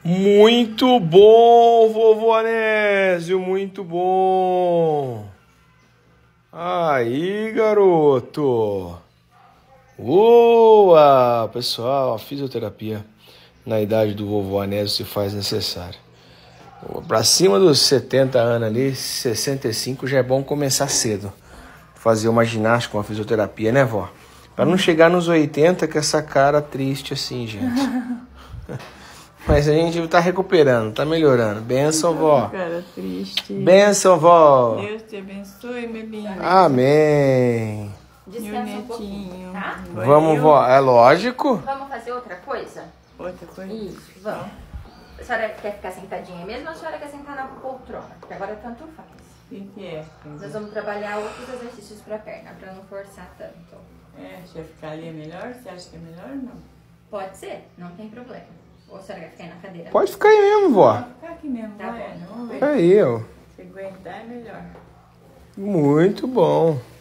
Muito bom, vovô Anésio, muito bom. Aí, garoto. Boa, pessoal, a fisioterapia na idade do vovô Anésio se faz necessária. Pra cima dos 70 anos ali, 65, já é bom começar cedo. Fazer uma ginástica, uma fisioterapia, né, vó? Pra não chegar nos 80 com essa cara triste assim, gente. Mas a gente tá recuperando, tá melhorando. Benção, vó. Cara triste. Benção, vó. Deus te abençoe, meu lindo. Amém. Descansa um pouquinho, tá? Vamos, vó. É lógico? Vamos fazer outra coisa? Outra coisa? Isso, vamos. A senhora quer ficar sentadinha mesmo ou a senhora quer sentar na poltrona? Porque agora tanto faz. O que é? Nós vamos trabalhar outros exercícios pra perna, pra não forçar tanto. É, se eu ficar ali é melhor? Você acha que é melhor ou não? Pode ser, não tem problema. Ou a senhora quer ficar aí na cadeira? Pode ficar aí mesmo, vó. Vou ficar aqui mesmo, Tá vai. bom. Vamos ver. Aí, ó. Se aguentar é melhor. Muito bom.